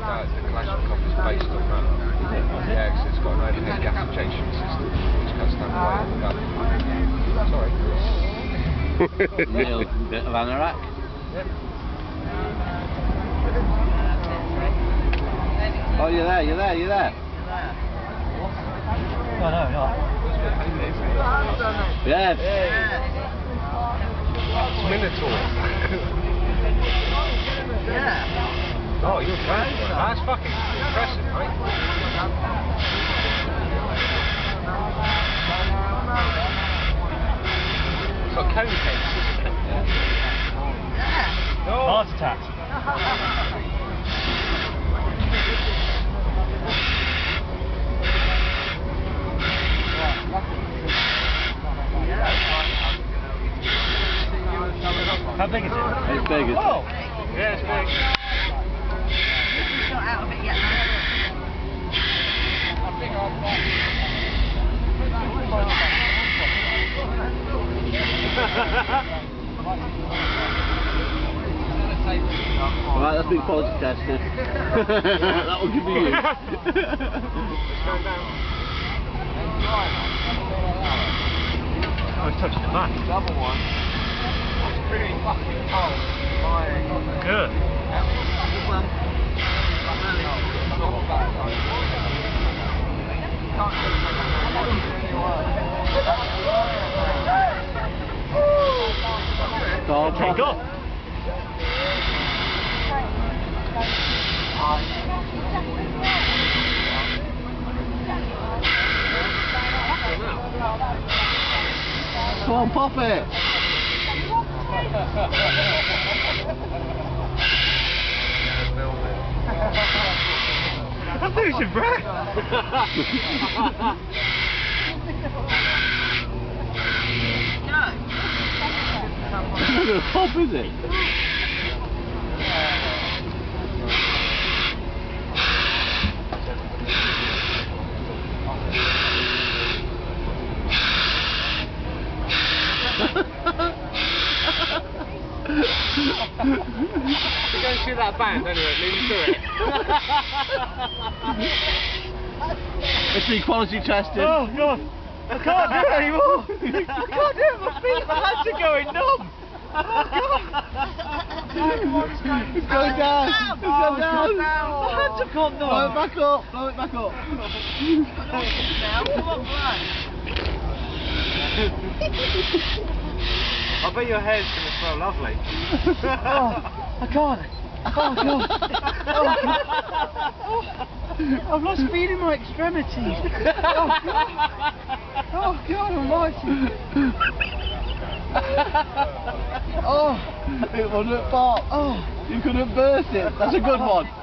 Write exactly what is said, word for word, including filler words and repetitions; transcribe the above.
No, the Kalashnikov is based on that. Yeah, because it's got an overhead gas injection system which cuts down the weight of the gun. Sorry. Little bit of anorak. Yep. Oh, you're there, you're there, you're there. No, no, no. Yes. It's Minotaur. Yeah. Oh, you're impressed. That's fucking impressive, mate. It's got cone heads, isn't it? Yeah. Oh. Heart attack. How big is it? It's big, isn't Oh! it? Yeah, it's big. He's not out of it yet. Alright, that's been quality tested. That one could be you. It's going down. Oh, it's touching the back. Double one. It's pretty fucking cold. Good. Go on, Take off. Come on, pop it. I'm losing breath. It's not going to pop, is it? We're going to see that band anyway, leave you to it. It's been quality tested. Oh, God. I can't do it anymore. I can't do it. My feet, my hands are going numb. Oh, God. It's going down. It's going down. My hands have gone numb. Blow it back up. Blow it back up. Now, come on, blood. I bet your hair's going to smell lovely. Oh, I can't. Oh, God. Oh, God. Oh, I've lost feeling my extremities. Oh, God. Oh, God almighty. Oh, it wouldn't pop. Oh. You couldn't burst it. That's a good one.